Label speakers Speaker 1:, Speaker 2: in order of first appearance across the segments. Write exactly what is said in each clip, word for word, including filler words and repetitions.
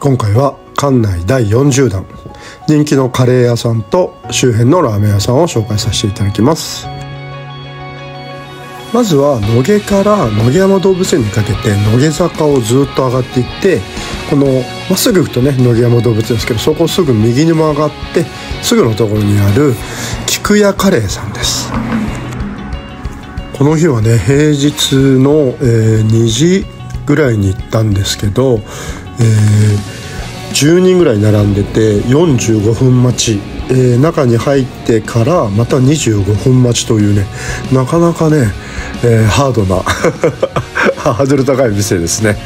Speaker 1: 今回は館内だいよんじゅうだん、人気のカレー屋さんと周辺のラーメン屋さんを紹介させていただきます。まずは野毛から野毛山動物園にかけて野毛坂をずっと上がっていって、このまっすぐ行くとね野毛山動物園ですけど、そこをすぐ右に曲がってすぐのところにある菊屋カレーさんです。この日はね平日の、えー、にじぐらいに行ったんですけど、えー、じゅうにんぐらい並んでてよんじゅうごふん待ち、えー、中に入ってからまたにじゅうごふん待ちというね、なかなかね、えー、ハードなハードル高い店ですね。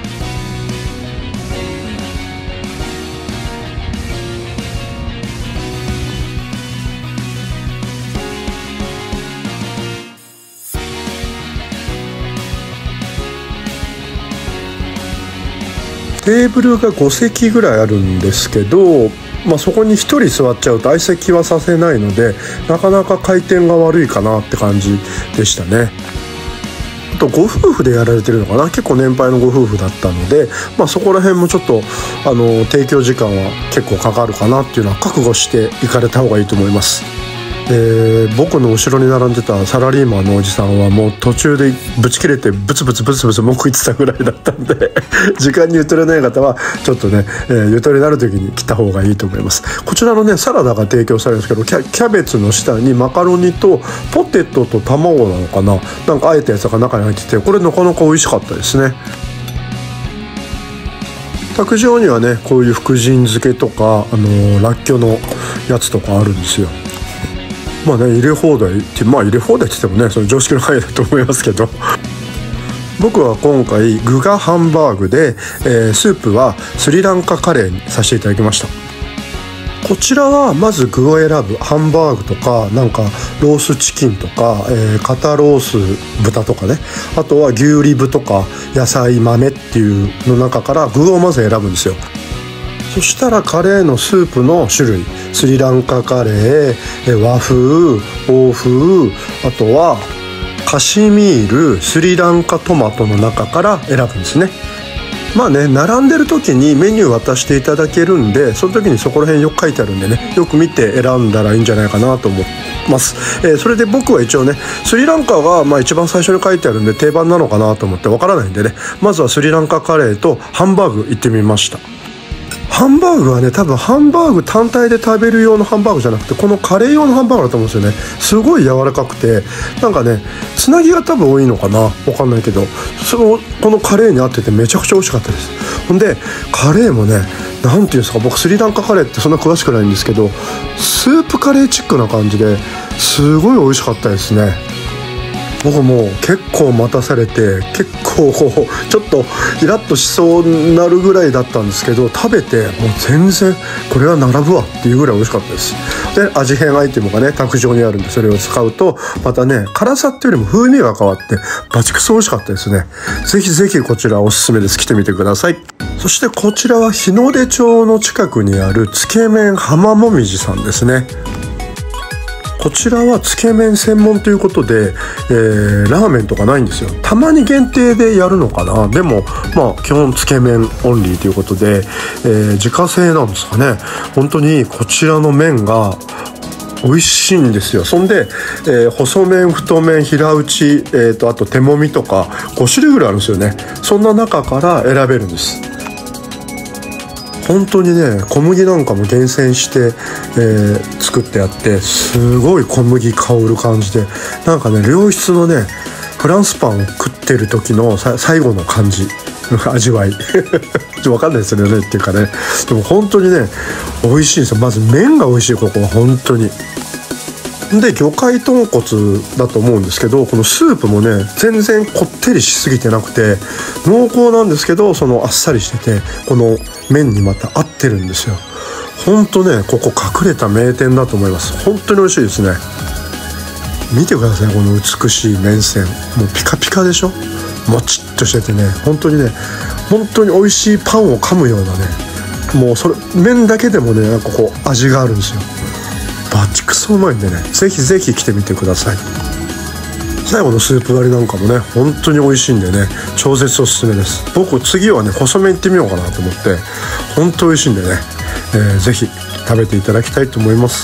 Speaker 1: テーブルがごせきぐらいあるんですけど、まあ、そこにひとり座っちゃうと相席はさせないので、なかなか回転が悪いかなって感じでしたね。あとご夫婦でやられてるのかな、結構年配のご夫婦だったので、まあ、そこら辺もちょっとあの提供時間は結構かかるかなっていうのは覚悟して行かれた方がいいと思います。で僕の後ろに並んでたサラリーマンのおじさんはもう途中でブチ切れてブツブツブツブツ文句言ってたぐらいだったんで時間にゆとれない方はちょっとね、えー、ゆとりになる時に来た方がいいと思います。こちらのねサラダが提供されるんですけど、キャ、キャベツの下にマカロニとポテトと卵なのかな、なんかあえたやつが中に入ってて、これなかなか美味しかったですね。卓上にはねこういう福神漬けとか、あのー、らっきょうのやつとかあるんですよ。まあね、入れ放題ってまあ入れ放題って言ってもねその常識の範囲だと思いますけど僕は今回具がハンバーグで、えー、スープはスリランカカレーにさせていただきました。こちらはまず具を選ぶ。ハンバーグとかなんかロースチキンとか、えー、肩ロース豚とかね、あとは牛リブとか野菜豆っていうの中から具をまず選ぶんですよ。そしたらカレーのスープの種類、スリランカカレー、和風、欧風、あとはカシミール、スリランカトマトの中から選ぶんですね。まあね、並んでる時にメニュー渡していただけるんで、その時にそこら辺よく書いてあるんでね、よく見て選んだらいいんじゃないかなと思います。えー、それで僕は一応ねスリランカがまあ一番最初に書いてあるんで定番なのかなと思ってわからないんでね、まずはスリランカカレーとハンバーグ行ってみました。ハンバーグはね多分ハンバーグ単体で食べる用のハンバーグじゃなくて、このカレー用のハンバーグだと思うんですよね。すごい柔らかくて、なんかねつなぎが多分多いのかな、わかんないけど、そのこのカレーに合っててめちゃくちゃ美味しかったです。ほんでカレーもね、なんていうんですか、僕スリランカカレーってそんな詳しくないんですけど、スープカレーチックな感じですごい美味しかったですね。僕も結構待たされて、結構こうちょっとイラッとしそうになるぐらいだったんですけど、食べてもう全然これは並ぶわっていうぐらい美味しかったです。で味変アイテムがね卓上にあるんで、それを使うとまたね辛さっていうよりも風味が変わってバチクソ美味しかったですね。ぜひぜひこちらおすすめです。来てみてください。そしてこちらは日の出町の近くにあるつけ麺浜もみじさんですね。こちらはつけ麺専門ということで、えー、ラーメンとかないんですよ。たまに限定でやるのかな。でもまあ基本つけ麺オンリーということで、えー、自家製なんですかね。本当にこちらの麺が美味しいんですよ。そんで、えー、細麺、太麺、平打ち、えーと、あと手もみとかごしゅるいぐらいあるんですよね。そんな中から選べるんです。本当にね小麦なんかも厳選して、えー、作ってあって、すごい小麦香る感じで、なんかね良質のねフランスパンを食ってる時のさ最後の感じ味わい分かんないですよねっていうかね、でも本当にね美味しいんですよ。まず麺が美味しい、ここは本当に。で魚介豚骨だと思うんですけど、このスープもね全然こってりしすぎてなくて濃厚なんですけど、そのあっさりしててこの麺にまた合ってるんですよ。ほんとねここ隠れた名店だと思います。本当に美味しいですね。見てください、この美しい麺線、もうピカピカでしょ。もちっとしててね、本当にね本当に美味しいパンを噛むようなね、もうそれ麺だけでもねなんかこう味があるんですよ。バチクソうまいんでね、ぜひぜひ来てみてください。最後のスープ割りなんかもね本当に美味しいんでね、超絶おすすめです。僕次はね細麺行ってみようかなと思って、 本当美味しいんでね、えー、ぜひ食べていただきたいと思います。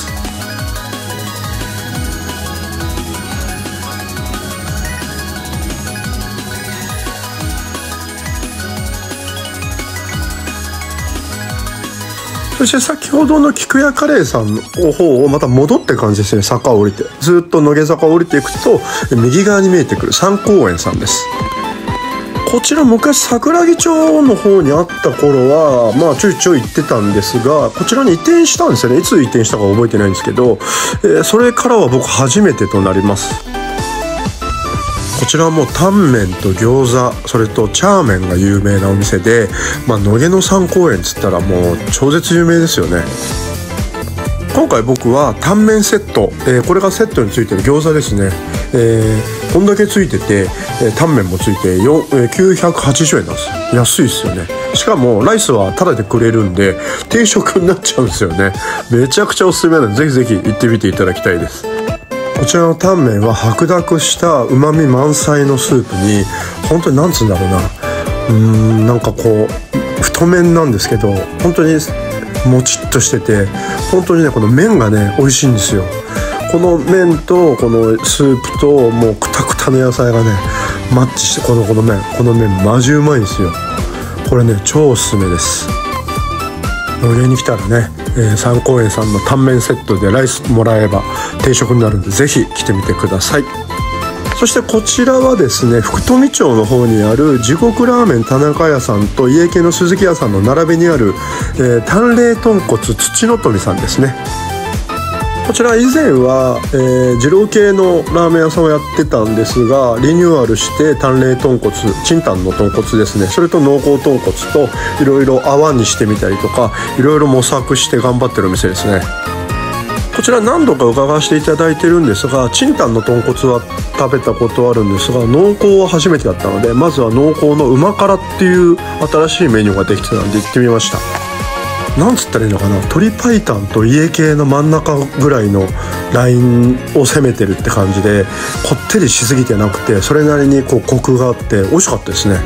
Speaker 1: そして先ほどの菊屋カレーさんの方をまた戻って感じですね。坂を降りてずっと野毛坂を降りていくと右側に見えてくる三幸園さんです。こちら昔桜木町の方にあった頃はまあちょいちょい行ってたんですが、こちらに移転したんですよね。いつ移転したか覚えてないんですけど、えー、それからは僕初めてとなります。こちらはもうタンメンと餃子、それとチャーメンが有名なお店で、まあ、野毛の三幸園っつったらもう超絶有名ですよね。今回僕はタンメンセット、えー、これがセットについてる餃子ですね、えー、こんだけついてて、えー、タンメンもついてよん、えー、きゅうひゃくはちじゅうえんなんですよ。安いですよね。しかもライスはタダでくれるんで定食になっちゃうんですよね。めちゃくちゃおすすめなのでぜひぜひ行ってみていただきたいです。こちらのタンメンは白濁したうまみ満載のスープに、本当になんつうんだろうな、うーんなんかこう太麺なんですけど本当にもちっとしてて、本当にねこの麺がね美味しいんですよ。この麺とこのスープともうくたくたの野菜がねマッチして、このこの麺この麺マジうまいんですよ。これね超おすすめです。野毛に来たらね、えー、三幸園さんのタンメンセットでライスもらえば定食になるんでぜひ来てみてください。そしてこちらはですね福富町の方にある地獄ラーメン田中屋さんと家系の鈴木屋さんの並びにある、えー、淡麗豚骨土の富さんですね。こちら以前は、えー、二郎系のラーメン屋さんをやってたんですが、リニューアルして淡麗豚骨、チンタンの豚骨ですね、それと濃厚豚骨といろいろ泡にしてみたりとかいろいろ模索して頑張ってるお店ですね。こちら何度か伺わせていただいてるんですが、チンタンの豚骨は食べたことあるんですが濃厚は初めてだったので、まずは濃厚のうま辛っていう新しいメニューができてたんで行ってみました。なんつったらいいのかな、鶏白湯と家系の真ん中ぐらいのラインを攻めてるって感じで、こってりしすぎてなくてそれなりにこうコクがあって美味しかったですね。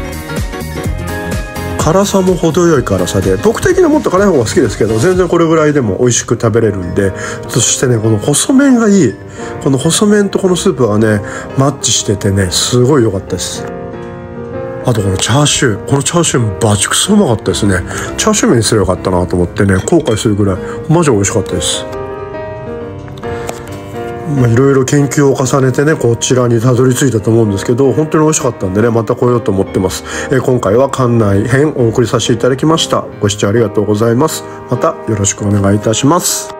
Speaker 1: 辛さも程よい辛さで、僕的にはもっと辛い方が好きですけど全然これぐらいでも美味しく食べれるんで、そしてねこの細麺がいい、この細麺とこのスープがねマッチしててねすごい良かったです。あとこのチャーシュー、このチャーシューもバチクソうまかったですね。チャーシュー麺にすればよかったなと思ってね後悔するぐらいマジ美味しかったです。まあいろいろ研究を重ねてねこちらにたどり着いたと思うんですけど、本当に美味しかったんでねまた来ようと思ってます。えー、今回は館内編お送りさせていただきました。ご視聴ありがとうございます。またよろしくお願いいたします。